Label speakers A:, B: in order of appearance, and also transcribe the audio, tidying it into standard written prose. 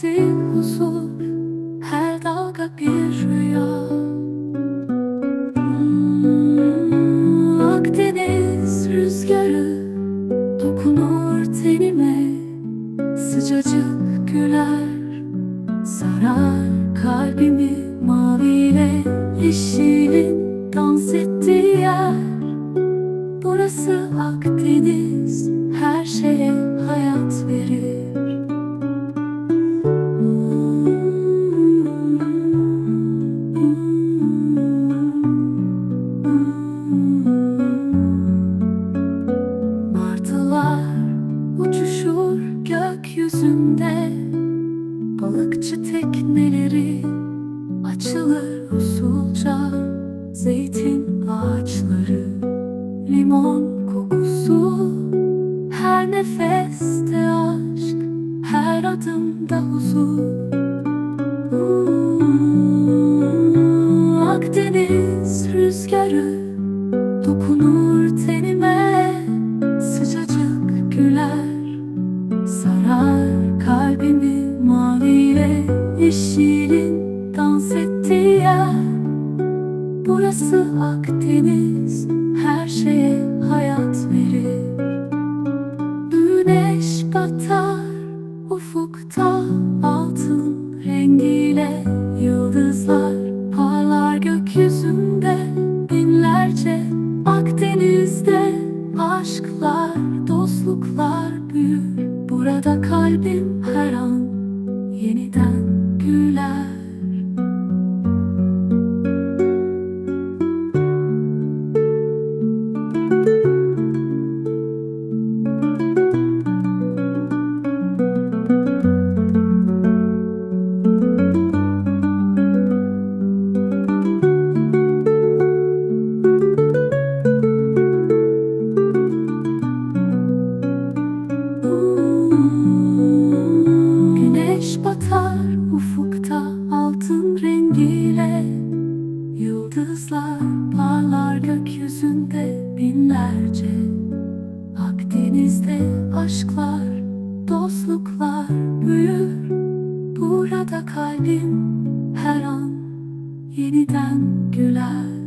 A: sesi huzur, her dalga bir rüya. Akdeniz rüzgarı dokunur tenime, sıcacık güler, sarar kalbimi. Maviyle yeşilin dans ettiği yer, burası Akdeniz, her şeye hayat verir. Martılar uçuşur gökyüzünde, balıkçı tekneleri açılır usulca, zeytin ağaçları, limon kokusu, her nefeste aşk, her adımda huzur. Akdeniz rüzgarı dokunur tenime, sıcacık güler, sarar kalbimi. Maviyle yeşilin dans ettiği yer, burası Akdeniz, her şeye hayat verir. Güneş batar ufukta altın rengiyle, yıldızlar parlar gökyüzünde binlerce. Akdeniz'de aşklar, dostluklar büyür, burada kalbim her an yeniden güler. Güneş batar ufukta altın rengiyle, yıldızlar parlar gökyüzünde binlerce. Akdeniz'de aşklar, dostluklar büyür, burada kalbim her an yeniden güler.